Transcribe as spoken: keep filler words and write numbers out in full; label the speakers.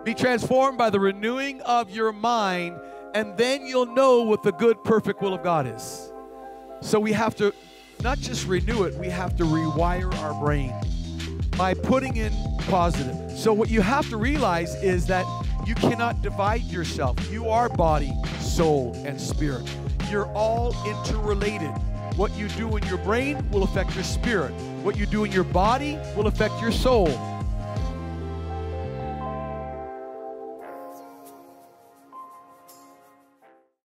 Speaker 1: Be transformed by the renewing of your mind, and then you'll know what the good, perfect will of God is. So we have to not just renew it, we have to rewire our brain by putting in positive. So what you have to realize is that you cannot divide yourself. You are body, soul, and spirit. You're all interrelated. What you do in your brain will affect your spirit. What you do in your body will affect your soul.